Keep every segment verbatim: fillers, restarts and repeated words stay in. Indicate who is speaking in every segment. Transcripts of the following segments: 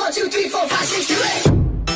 Speaker 1: one, two, three, four, five, six, two, eight.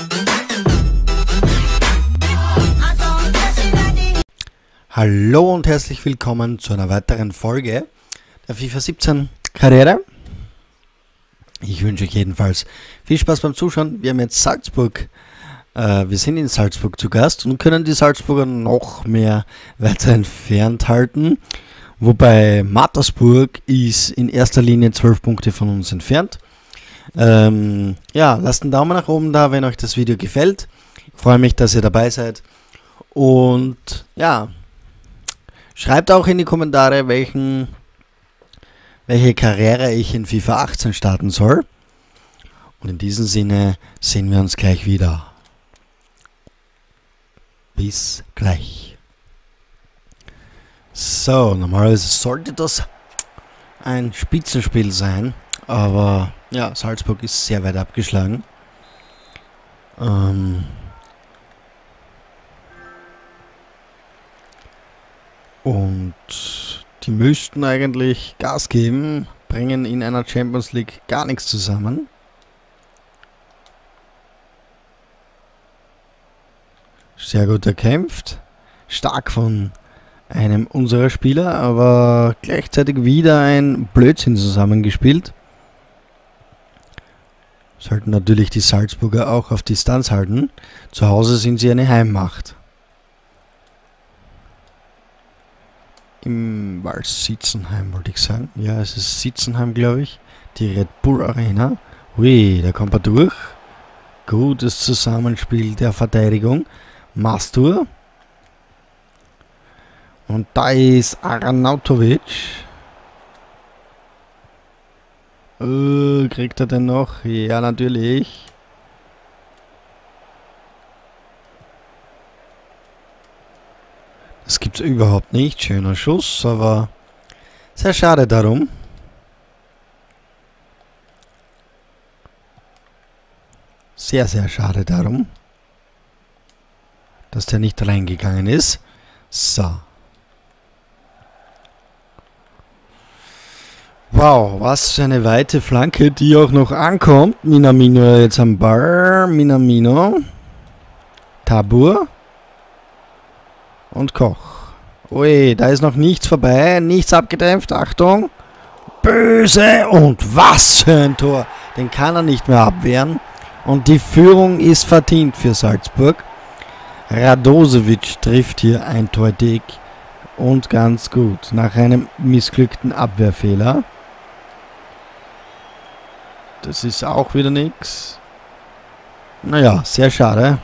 Speaker 2: Hallo und herzlich willkommen zu einer weiteren Folge der FIFA siebzehn Karriere. Ich wünsche euch jedenfalls viel Spaß beim Zuschauen. Wir haben jetzt Salzburg, äh, wir sind in Salzburg zu Gast und können die Salzburger noch mehr weiter entfernt halten. Wobei Mattersburg ist in erster Linie zwölf Punkte von uns entfernt. Ähm, ja, lasst einen Daumen nach oben da, wenn euch das Video gefällt. Ich freue mich, dass ihr dabei seid. Und ja, schreibt auch in die Kommentare, welchen, welche Karriere ich in FIFA achtzehn starten soll. Und in diesem Sinne sehen wir uns gleich wieder. Bis gleich. So, normalerweise sollte das ein Spitzenspiel sein. Aber ja, Salzburg ist sehr weit abgeschlagen. Ähm... Und die müssten eigentlich Gas geben, bringen in einer Champions League gar nichts zusammen. Sehr gut erkämpft. Stark von einem unserer Spieler, aber gleichzeitig wieder ein Blödsinn zusammengespielt. Sollten natürlich die Salzburger auch auf Distanz halten. Zu Hause sind sie eine Heimmacht. Im Wals-Sitzenheim wollte ich sagen. Ja, es ist Sitzenheim, glaube ich. Die Red Bull Arena. Ui, da kommt er durch. Gutes Zusammenspiel der Verteidigung. Mastur. Und da ist Arnautovic. Uh, kriegt er denn noch? Ja, natürlich. Das gibt's überhaupt nicht. Schöner Schuss, aber sehr schade darum. Sehr, sehr schade darum, dass der nicht reingegangen ist. So. Wow, was für eine weite Flanke, die auch noch ankommt. Minamino jetzt am Ball. Minamino. Tabur. Und Koch. Ui, da ist noch nichts vorbei. Nichts abgedämpft. Achtung. Böse. Und was für ein Tor. Den kann er nicht mehr abwehren. Und die Führung ist verdient für Salzburg. Radosevic trifft hier eindeutig. Und ganz gut. Nach einem missglückten Abwehrfehler. Das ist auch wieder nichts. Naja, sehr schade.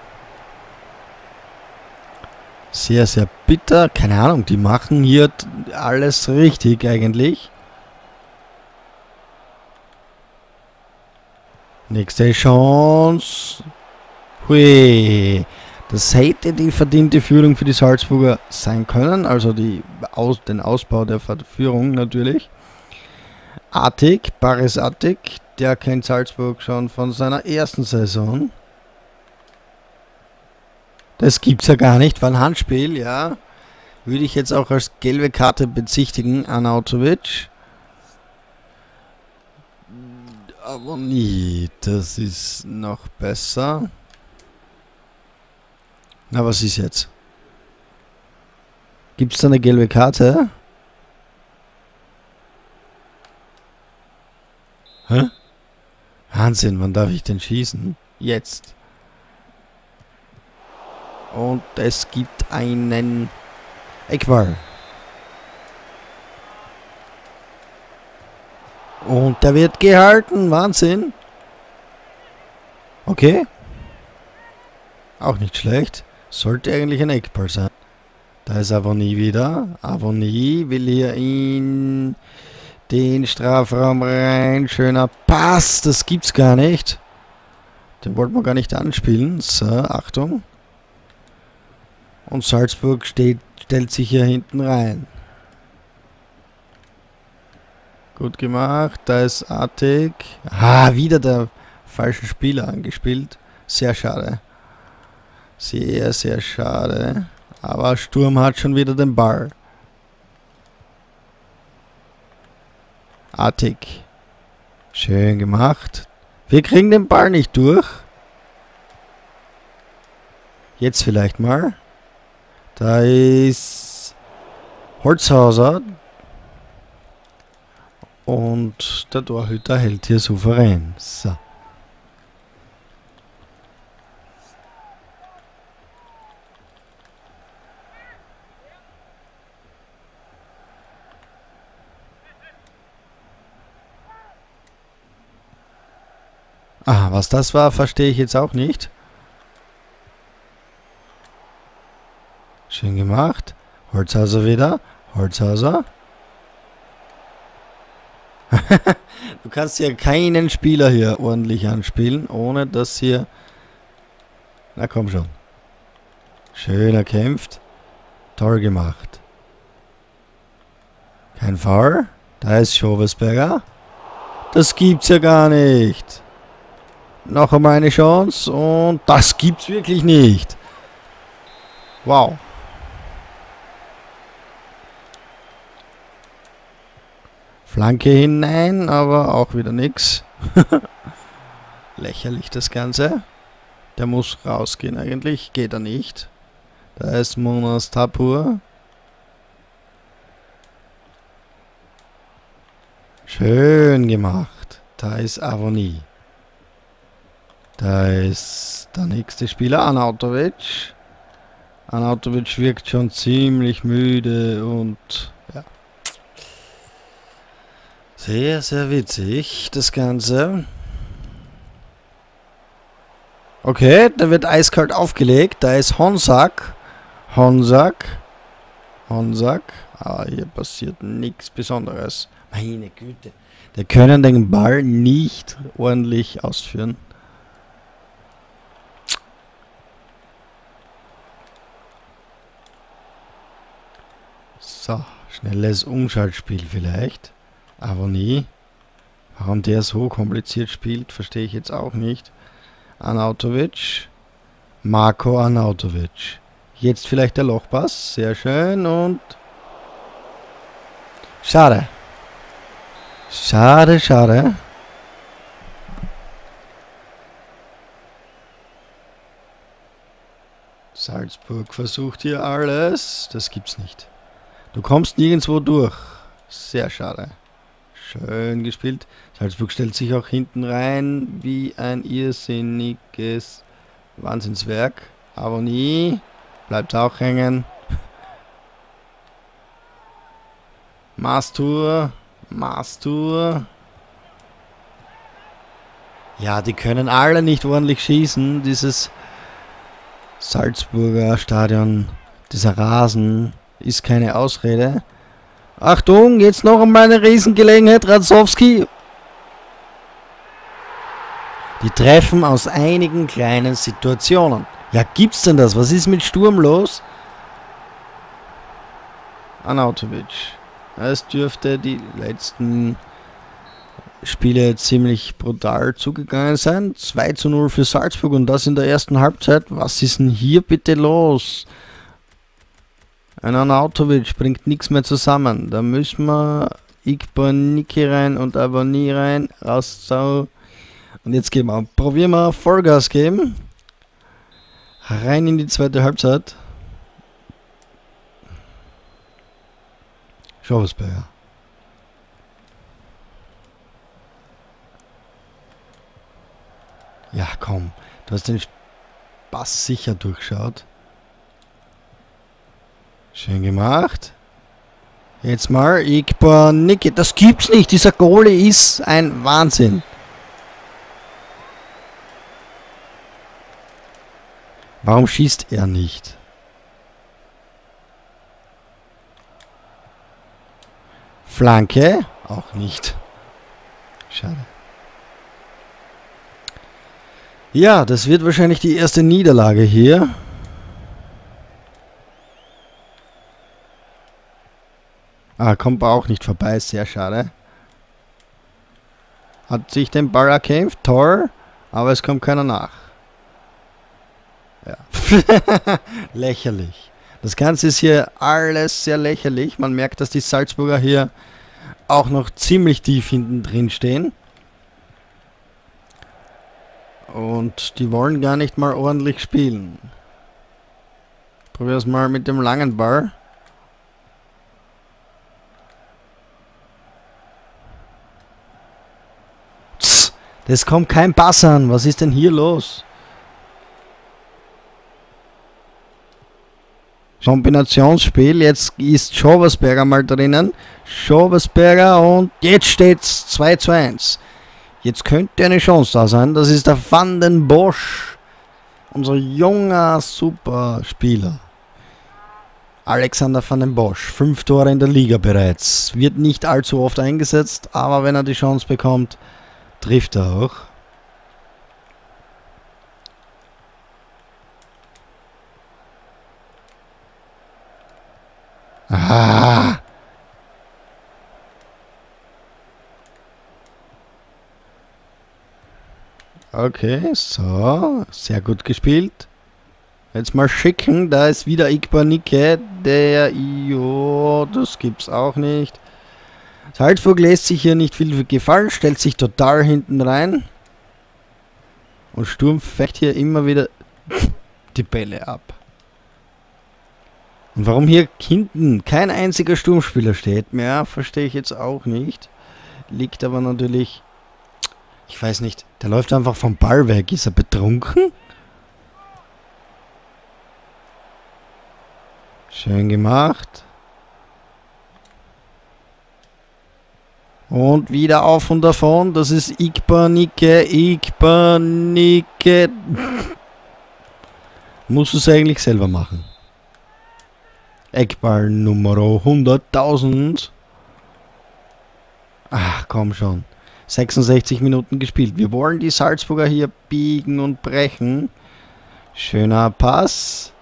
Speaker 2: Sehr, sehr bitter. Keine Ahnung, die machen hier alles richtig eigentlich. Nächste Chance. Hui. Das hätte die verdiente Führung für die Salzburger sein können. Also die Aus, den Ausbau der Führung natürlich. Attic, Baris Attic, der kennt Salzburg schon von seiner ersten Saison. Das gibt's ja gar nicht, war ein Handspiel, ja. Würde ich jetzt auch als gelbe Karte bezichtigen, Arnautovic. Aber nie, das ist noch besser. Na, was ist jetzt? Gibt's da eine gelbe Karte? Hä? Wahnsinn, wann darf ich denn schießen? Jetzt. Und es gibt einen Eckball. Und der wird gehalten. Wahnsinn. Okay. Auch nicht schlecht. Sollte eigentlich ein Eckball sein. Da ist Avoni wieder. Avoni will hier in den Strafraum rein. Schöner Pass. Das gibt's gar nicht. Den wollten wir gar nicht anspielen. So, Achtung. Und Salzburg steht, stellt sich hier hinten rein. Gut gemacht. Da ist Attic. Ah, wieder der falschen Spieler angespielt. Sehr schade. Sehr, sehr schade. Aber Sturm hat schon wieder den Ball. Attic. Schön gemacht. Wir kriegen den Ball nicht durch. Jetzt vielleicht mal. Da ist Holzhauser. Und der Torhüter hält hier souverän. So. Ah, was das war, verstehe ich jetzt auch nicht. Schön gemacht. Holzhauser wieder. Holzhauser. Du kannst ja keinen Spieler hier ordentlich anspielen, ohne dass hier... Na komm schon. Schön erkämpft. Toll gemacht. Kein Foul. Da ist Schovesberger. Das gibt's ja gar nicht. Noch einmal eine Chance und das gibt's wirklich nicht. Wow. Flanke hinein, aber auch wieder nix. Lächerlich das Ganze. Der muss rausgehen eigentlich. Geht er nicht. Da ist Monas Tapur. Schön gemacht. Da ist Avoni. Da ist der nächste Spieler, Arnautovic. Arnautovic wirkt schon ziemlich müde und ja. Sehr, sehr witzig, das Ganze. Okay, da wird eiskalt aufgelegt. Da ist Honsak. Honsak. Honsak. Ah, hier passiert nichts Besonderes. Meine Güte. Die können den Ball nicht ordentlich ausführen. So, schnelles Umschaltspiel vielleicht. Aber nie. Warum der so kompliziert spielt, verstehe ich jetzt auch nicht. Arnautovic. Marco Arnautovic. Jetzt vielleicht der Lochpass. Sehr schön und... Schade. Schade, schade. Salzburg versucht hier alles. Das gibt's nicht. Du kommst nirgendwo durch. Sehr schade. Schön gespielt. Salzburg stellt sich auch hinten rein wie ein irrsinniges Wahnsinnswerk. Aber nie. Bleibt auch hängen. Mastur. Mastur. Ja, die können alle nicht ordentlich schießen. Dieses Salzburger Stadion, dieser Rasen ist keine Ausrede. Achtung, jetzt noch einmal eine Riesengelegenheit, Radsowski. Die treffen aus einigen kleinen Situationen. Ja, gibt's denn das? Was ist mit Sturm los? Arnautovic. Es dürfte die letzten Spiele ziemlich brutal zugegangen sein. zwei zu null für Salzburg und das in der ersten Halbzeit. Was ist denn hier bitte los? Ein Arnautovic bringt nichts mehr zusammen. Da müssen wir Igbaniki rein und Avoni rein. Raus, so. Und jetzt gehen wir. Probieren wir Vollgas geben. Rein in die zweite Halbzeit. Schovesberger. Ja, komm. Du hast den Pass sicher durchschaut. Schön gemacht. Jetzt mal Igbaniki. Das gibt's nicht. Dieser Goalie ist ein Wahnsinn. Warum schießt er nicht? Flanke? Auch nicht. Schade. Ja, das wird wahrscheinlich die erste Niederlage hier. Ah, kommt auch nicht vorbei. Sehr schade. Hat sich den Ball erkämpft. Toll. Aber es kommt keiner nach. Ja. Lächerlich. Das Ganze ist hier alles sehr lächerlich. Man merkt, dass die Salzburger hier auch noch ziemlich tief hinten drin stehen. Und die wollen gar nicht mal ordentlich spielen. Probier es mal mit dem langen Ball. Tss, das kommt kein Pass an. Was ist denn hier los? Kombinationsspiel. Jetzt ist Schobersberger mal drinnen. Schobersberger und jetzt steht's zwei zu eins. Jetzt könnte eine Chance da sein. Das ist der Van den Bosch. Unser junger Superspieler. Alexander Van den Bosch. Fünf Tore in der Liga bereits. Wird nicht allzu oft eingesetzt, aber wenn er die Chance bekommt, trifft er auch. Ah! Okay, so. Sehr gut gespielt. Jetzt mal schicken. Da ist wieder Igbanike. Der... Jo, das gibt's auch nicht. Salzburg lässt sich hier nicht viel gefallen. Stellt sich total hinten rein. Und Sturm fängt hier immer wieder die Bälle ab. Und warum hier hinten kein einziger Sturmspieler steht mehr, verstehe ich jetzt auch nicht. Liegt aber natürlich... Ich weiß nicht, der läuft einfach vom Ball weg. Ist er betrunken? Schön gemacht. Und wieder auf und davon. Das ist Igbanike, Igbanike. Muss es eigentlich selber machen. Eckball Nummer hunderttausend. Ach, komm schon. sechsundsechzig Minuten gespielt. Wir wollen die Salzburger hier biegen und brechen. Schöner Pass.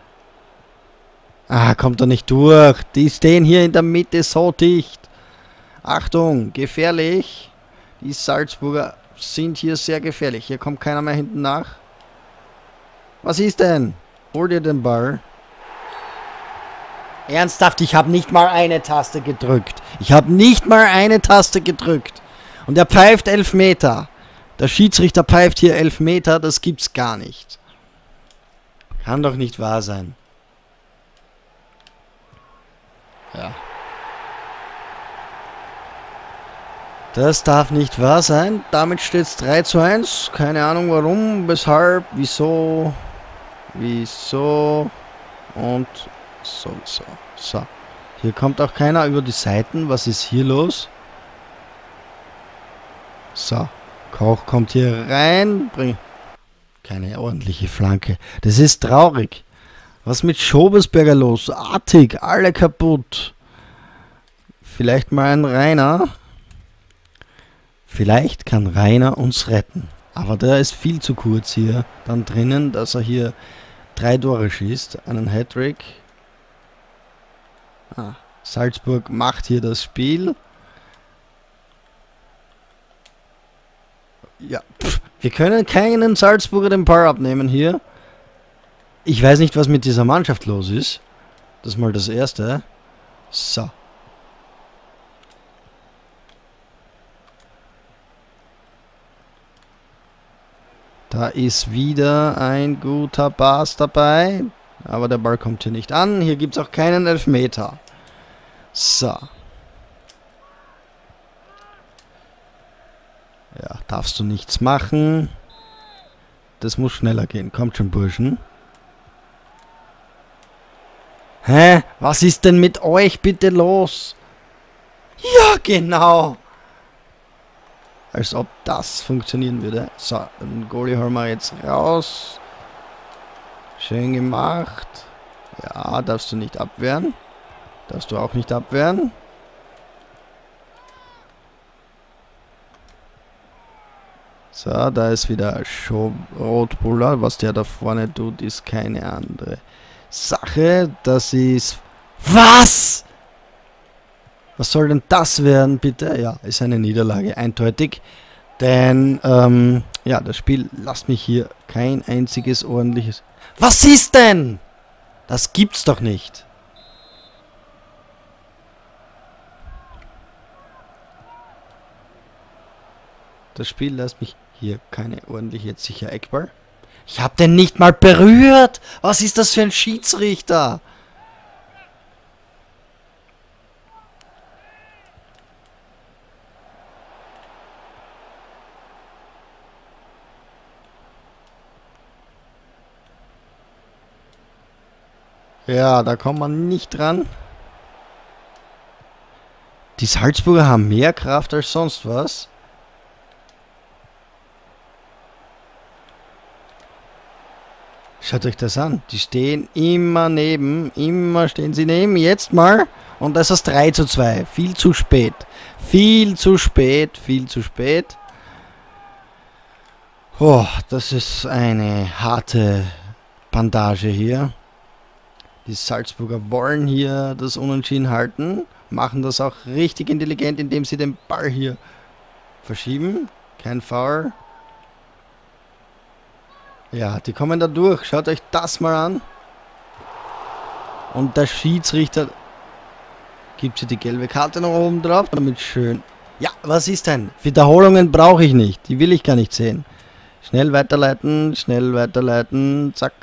Speaker 2: Ah, kommt er nicht durch. Die stehen hier in der Mitte so dicht. Achtung, gefährlich. Die Salzburger sind hier sehr gefährlich. Hier kommt keiner mehr hinten nach. Was ist denn? Hol dir den Ball. Ernsthaft, ich habe nicht mal eine Taste gedrückt. Ich habe nicht mal eine Taste gedrückt. Und er pfeift Elfmeter. Der Schiedsrichter pfeift hier Elfmeter. Das gibt's gar nicht. Kann doch nicht wahr sein. Ja. Das darf nicht wahr sein. Damit steht es drei zu eins. Keine Ahnung warum, weshalb, wieso, wieso und sowieso. So. Hier kommt auch keiner über die Seiten. Was ist hier los? So. Koch kommt hier rein. Bring keine ordentliche Flanke. Das ist traurig. Was mit Schobersberger los? Artig. Alle kaputt. Vielleicht mal ein Rainer. Vielleicht kann Rainer uns retten. Aber der ist viel zu kurz hier dann drinnen, dass er hier drei Tore schießt. Einen Hattrick. Ah, Salzburg macht hier das Spiel. Ja, pff, wir können keinen Salzburger den Ball abnehmen hier. Ich weiß nicht, was mit dieser Mannschaft los ist. Das ist mal das Erste. So. Da ist wieder ein guter Pass dabei. Aber der Ball kommt hier nicht an. Hier gibt es auch keinen Elfmeter. So. Ja, darfst du nichts machen. Das muss schneller gehen. Kommt schon, Burschen. Hä? Was ist denn mit euch bitte los? Ja, genau. Als ob das funktionieren würde. So, den Goalie holen wir jetzt raus. Schön gemacht. Ja, darfst du nicht abwehren. Darfst du auch nicht abwehren. So, da ist wieder Rotbuller. Was der da vorne tut, ist keine andere Sache. Das ist... Was? Was soll denn das werden, bitte? Ja, ist eine Niederlage, eindeutig. Denn, ähm, ja, das Spiel lasst mich hier kein einziges ordentliches... Was ist denn? Das gibt's doch nicht. Das Spiel lässt mich Hier keine ordentliche, jetzt sicher Eckball. Ich habe den nicht mal berührt. Was ist das für ein Schiedsrichter? Ja, da kommt man nicht dran. Die Salzburger haben mehr Kraft als sonst was. Schaut euch das an. Die stehen immer neben. Immer stehen sie neben. Jetzt mal. Und das ist drei zu zwei. Viel zu spät. Viel zu spät. Viel zu spät. Oh, das ist eine harte Bandage hier. Die Salzburger wollen hier das Unentschieden halten. Machen das auch richtig intelligent, indem sie den Ball hier verschieben. Kein Foul. Ja, die kommen da durch. Schaut euch das mal an. Und der Schiedsrichter gibt sie die gelbe Karte noch oben drauf. Damit schön. Ja, was ist denn? Wiederholungen brauche ich nicht. Die will ich gar nicht sehen. Schnell weiterleiten, schnell weiterleiten. Zack.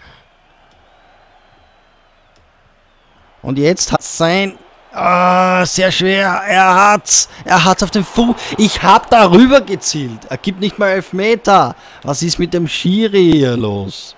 Speaker 2: Und jetzt hat sein... Ah, sehr schwer. Er hat's. Er hat's auf den Fuß. Ich hab darüber gezielt. Er gibt nicht mal Elfmeter. Was ist mit dem Schiri hier los?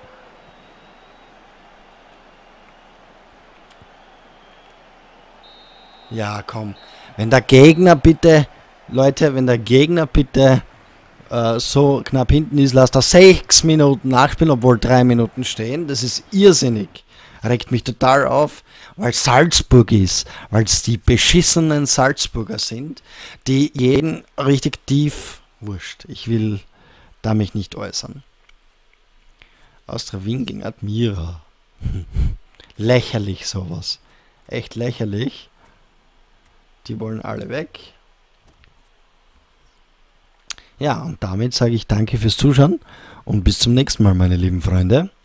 Speaker 2: Ja, komm. Wenn der Gegner bitte... Leute, wenn der Gegner bitte äh, so knapp hinten ist, lasst er sechs Minuten nachspielen, obwohl drei Minuten stehen. Das ist irrsinnig. Regt mich total auf, weil Salzburg ist, weil es die beschissenen Salzburger sind, die jeden richtig tief wurscht. Ich will da mich nicht äußern. Austria Wien gegen Admira. Lächerlich sowas. Echt lächerlich. Die wollen alle weg. Ja, und damit sage ich danke fürs Zuschauen und bis zum nächsten Mal, meine lieben Freunde.